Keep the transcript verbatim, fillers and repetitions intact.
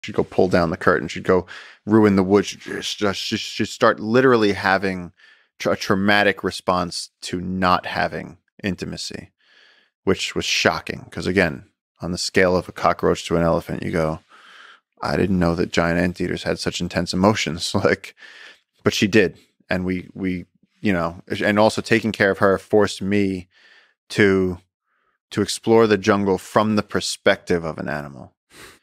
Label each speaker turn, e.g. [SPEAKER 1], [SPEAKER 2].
[SPEAKER 1] she'd go pull down the curtain. She'd go ruin the wood. She'd, just, she'd, she'd start literally having a traumatic response to not having intimacy, which was shocking. Because again, on the scale of a cockroach to an elephant, you go, I didn't know that giant anteaters had such intense emotions. Like, but she did. And we, we, you know, and also taking care of her forced me to, to explore the jungle from the perspective of an animal.